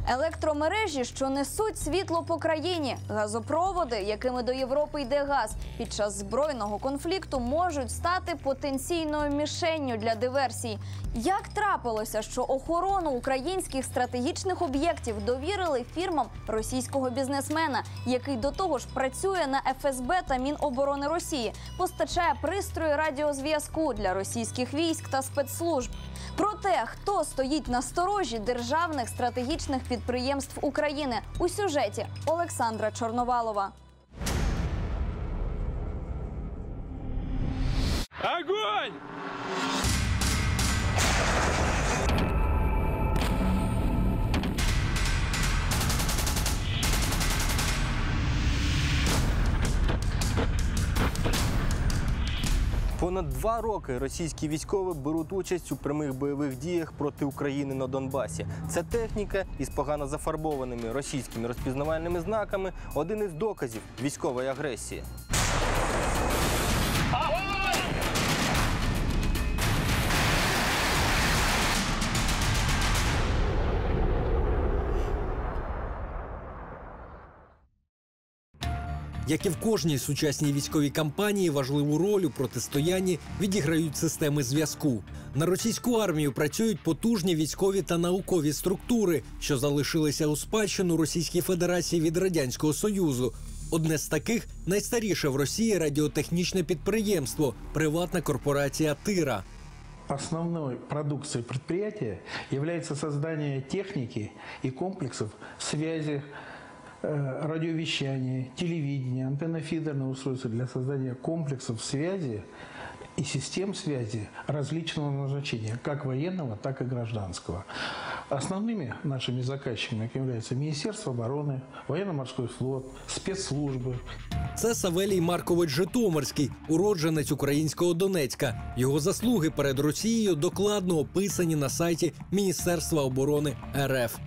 Електромережі, що несуть світло по країні, газопроводи, якими до Європи йде газ, під час збройного конфлікту можуть стати потенційною мішенню для диверсій. Як трапилося, що охорону українських стратегічних об'єктів довірили фірмам російського бізнесмена, який до того ж працює на ФСБ та Міноборони Росії, постачає пристрої радіозв'язку для російських військ та спецслужб? Про те, хто стоїть на сторожі державних стратегічних підприємств України, у сюжеті Олександра Чорновалова. Огонь! Понад 2 роки російські військові беруть участь у прямих бойових діях проти України на Донбасі. Ця техніка із погано зафарбованими російськими розпізнавальними знаками – один із доказів військової агресії. Як і в кожній сучасній військовій кампанії, важливу роль у протистоянні відіграють системи зв'язку. На російську армію працюють потужні військові та наукові структури, що залишилися у спадщину Російській Федерації від Радянського Союзу. Одне з таких – найстаріше в Росії радіотехнічне підприємство – приватна корпорація «Тира». Основной продукцией предприятия является создание техники и комплексов связи, радиовещания, телевидения, антеннофидерные устройства для создания комплексов связи и систем связи различного назначения, как военного, так и гражданского. Основными нашими заказчиками являются Министерство обороны, военно-морской флот, спецслужбы. Це Савелій Маркович Житомирський, уродженець українського Донецька. Його заслуги перед Росією докладно описані на сайті Міністерства оборони РФ.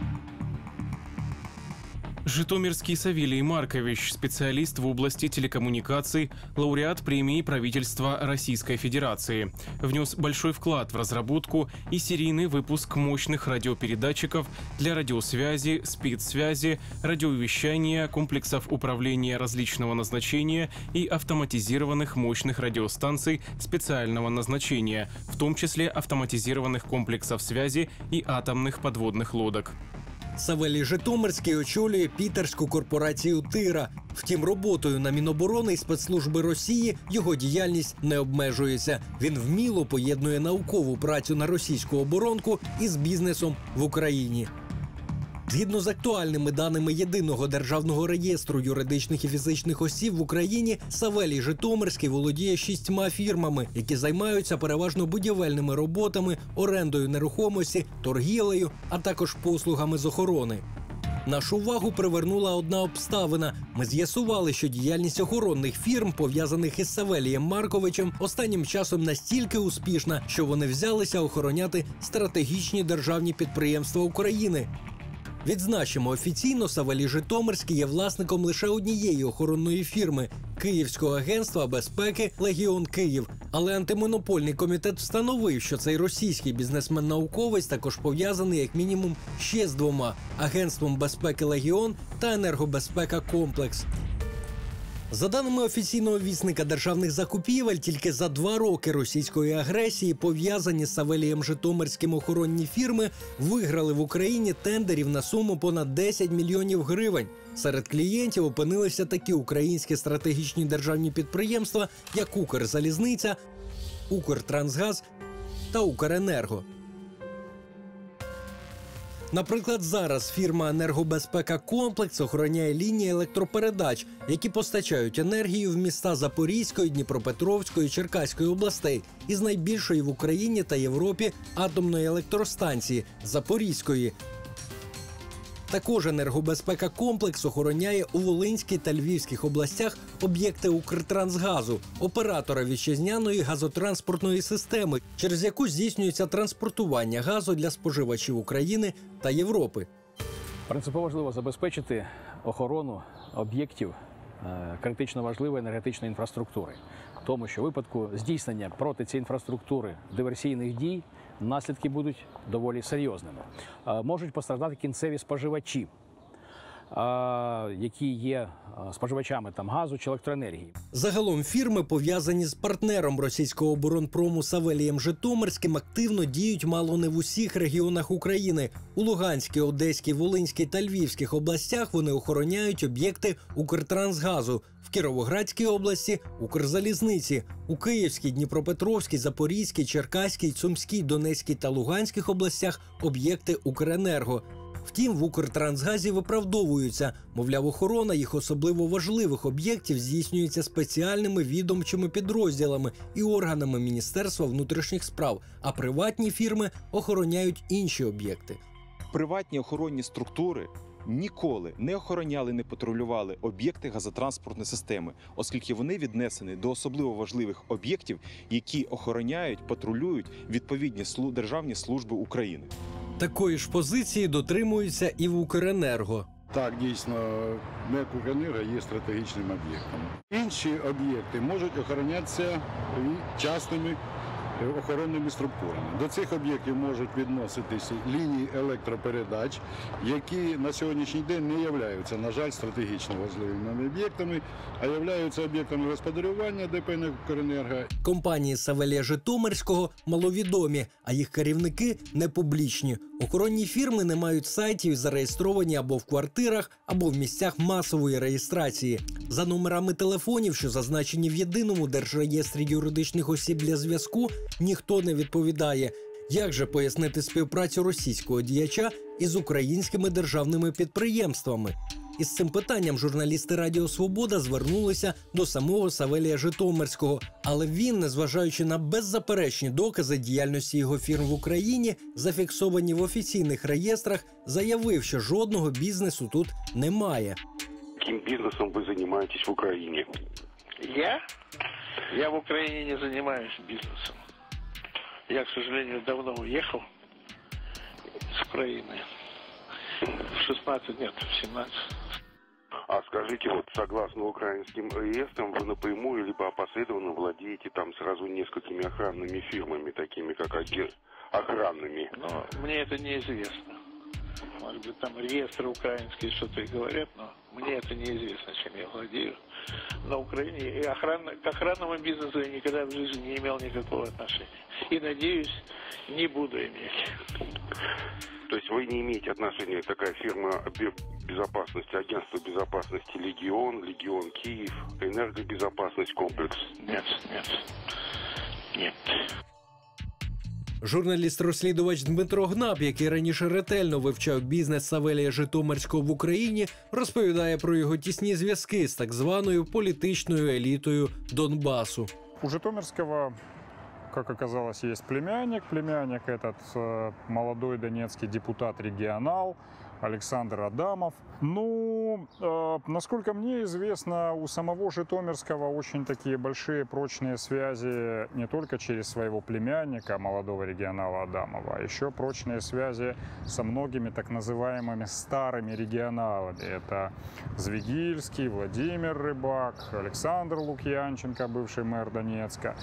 Житомирский Савелий Маркович, специалист в области телекоммуникаций, лауреат премии правительства Российской Федерации. Внес большой вклад в разработку и серийный выпуск мощных радиопередатчиков для радиосвязи, спецсвязи, радиовещания, комплексов управления различного назначения и автоматизированных мощных радиостанций специального назначения, в том числе автоматизированных комплексов связи и атомных подводных лодок. Савелій Житомирський очолює пітерську корпорацію «Тира». Втім, роботою на Міноборони і спецслужби Росії його діяльність не обмежується. Він вміло поєднує наукову працю на російську оборонку із бізнесом в Україні. Згідно з актуальними даними Єдиного державного реєстру юридичних і фізичних осіб в Україні, Савелій Житомирський володіє 6 фірмами, які займаються переважно будівельними роботами, орендою нерухомості, торгівлею, а також послугами з охорони. Нашу увагу привернула одна обставина. Ми з'ясували, що діяльність охоронних фірм, пов'язаних із Савелієм Марковичем, останнім часом настільки успішна, що вони взялися охороняти стратегічні державні підприємства України. Відзначимо, офіційно Савелій Житомирський є власником лише однієї охоронної фірми – Київського агентства безпеки «Легіон Київ». Але антимонопольний комітет встановив, що цей російський бізнесмен-науковець також пов'язаний як мінімум ще з 2 – Агентством безпеки «Легіон» та «Енергобезпека Комплекс». За даними офіційного вісника державних закупівель, тільки за 2 роки російської агресії пов'язані з Савелієм Житомирським охоронні фірми виграли в Україні тендерів на суму понад 10 мільйонів гривень. Серед клієнтів опинилися такі українські стратегічні державні підприємства, як «Укрзалізниця», «Укртрансгаз» та «Укренерго». Наприклад, зараз фірма «Енергобезпека Комплекс» охороняє лінії електропередач, які постачають енергію в міста Запорізької, Дніпропетровської, Черкаської областей із найбільшої в Україні та Європі атомної електростанції – Запорізької. Також «Енергобезпека Комплекс» охороняє у Волинській та Львівських областях об'єкти «Укртрансгазу» – оператора вітчизняної газотранспортної системи, через яку здійснюється транспортування газу для споживачів України та Європи. Принципово важливо забезпечити охорону об'єктів критично важливої енергетичної інфраструктури. Тому що в випадку здійснення проти цієї інфраструктури диверсійних дій наслідки будуть доволі серйозними. Можуть постраждати кінцеві споживачі, які є споживачами газу чи електроенергії. Загалом фірми, пов'язані з партнером російського оборонпрому Савелієм Житомирським, активно діють мало не в усіх регіонах України. У Луганській, Одеській, Волинській та Львівських областях вони охороняють об'єкти Укртрансгазу. В Кіровоградській області – Укрзалізниці. У Київській, Дніпропетровській, Запорізькій, Черкаській, Сумській, Донецькій та Луганських областях – об'єкти Укренерго. Втім, в Укртрансгазі виправдовуються. Мовляв, охорона їх особливо важливих об'єктів здійснюється спеціальними відомчими підрозділами і органами Міністерства внутрішніх справ, а приватні фірми охороняють інші об'єкти. Приватні охоронні структури ніколи не охороняли, не патрулювали об'єкти газотранспортної системи, оскільки вони віднесені до особливо важливих об'єктів, які охороняють, патрулюють відповідні державні служби України. Такої ж позиції дотримуються і в Укренерго. Так, дійсно, НЕК «Укренерго» є стратегічним об'єктом. Інші об'єкти можуть охоронятися частними охоронними структурами. До цих об'єктів можуть відноситися лінії електропередач, які на сьогоднішній день не являються, на жаль, стратегічно важливими об'єктами, а являються об'єктами господарювання ДП «НЕК «Укренерго». Компанії Савелія Житомирського маловідомі, а їх керівники не публічні. Охоронні фірми не мають сайтів і зареєстровані або в квартирах, або в місцях масової реєстрації. За номерами телефонів, що зазначені в єдиному держреєстрі юридичних осіб для зв'язку, ніхто не відповідає. Як же пояснити співпрацю російського діяча із українськими державними підприємствами? Із цим питанням журналісти Радіо Свобода звернулися до самого Савелія Житомирського. Але він, незважаючи на беззаперечні докази діяльності його фірм в Україні, зафіксовані в офіційних реєстрах, заявив, що жодного бізнесу тут немає. Яким бізнесом ви займаєтесь в Україні? Я в Украине не занимаюсь бизнесом. Я, к сожалению, давно уехал с Украины. В 16, нет, в 17. А скажите, вот согласно украинским реестрам, вы напрямую либо опосредованно владеете там сразу несколькими охранными фирмами, такими как охранными? Но мне это неизвестно. Может быть, там реестры украинские что-то и говорят, но мне это неизвестно, чем я владею. На Украине и к охранному бизнесу я никогда в жизни не имел никакого отношения. И, надеюсь, не буду иметь. То есть вы не имеете отношения к такая фирма безопасности, агентство безопасности Легион Киев, энергобезопасность комплекс? Нет. Журналіст-розслідувач Дмитро Гнап, який раніше ретельно вивчав бізнес Савелія Житомирського в Україні, розповідає про його тісні зв'язки з так званою політичною елітою Донбасу. У Житомирского, как оказалось, есть племянник. Племянник этот молодой донецкий депутат-регионал Александр Адамов. Насколько мне известно, у самого Житомирского очень такие большие прочные связи не только через своего племянника, молодого регионала Адамова, а еще прочные связи со многими так называемыми старыми регионалами. Это Звегильский, Владимир Рыбак, Александр Лукьянченко, бывший мэр Донецка.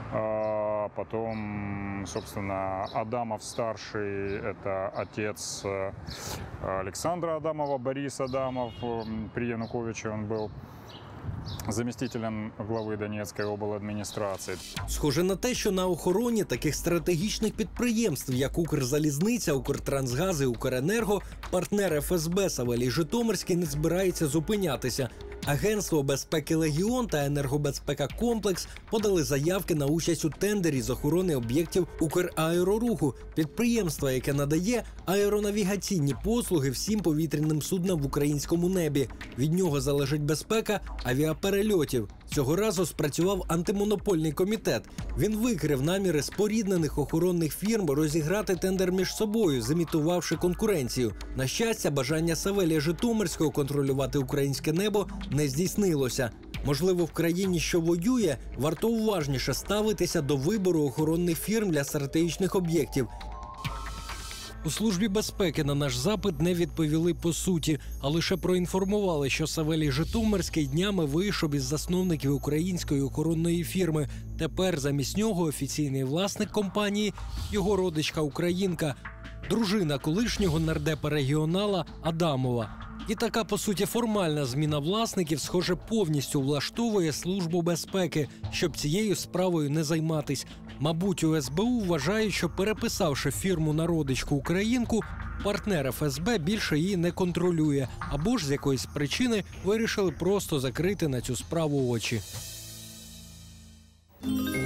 Потом, собственно, Адамов-старший, это отец Александра Адамова, Борис Адамов. При Януковиче он был замістителем глави Донецької обладміністрації. Схоже на те, що на охороні таких стратегічних підприємств, як Укрзалізниця, Укртрансгаз і Укренерго, партнер ФСБ Савелій Житомирський не збирається зупинятися. Агентство безпеки «Легіон» та енергобезпека «Комплекс» подали заявки на участь у тендері з охорони об'єктів Украероруху, підприємства, яке надає аеронавігаційні послуги всім повітряним суднам в українському небі. Від нього залежить безпека авіаперельотів. Цього разу спрацював антимонопольний комітет. Він викрив наміри споріднених охоронних фірм розіграти тендер між собою, зімітувавши конкуренцію. На щастя, бажання Савелія Житомирського контролювати українське небо не здійснилося. Можливо, в країні, що воює, варто уважніше ставитися до вибору охоронних фірм для стратегічних об'єктів. У Службі безпеки на наш запит не відповіли по суті, а лише проінформували, що Савелій Житомирський днями вийшов із засновників української охоронної фірми. Тепер замість нього офіційний власник компанії – його родичка-українка, дружина колишнього нардепа-регіонала Адамова. І така, по суті, формальна зміна власників, схоже, повністю влаштовує Службу безпеки, щоб цією справою не займатись. Мабуть, у СБУ вважають, що переписавши фірму на родичку-українку, партнер ФСБ більше її не контролює, або ж з якоїсь причини вирішили просто закрити на цю справу очі.